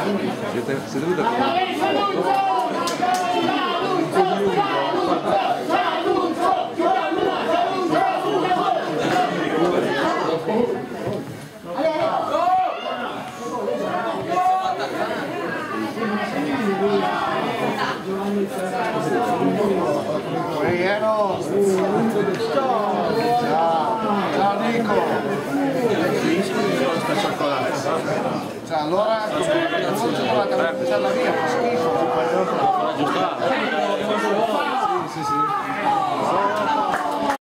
Siete venuti Ciao Nico! Cioè, allora come cioccolata per buttare la via, fa schifo! Sì, sì, sì.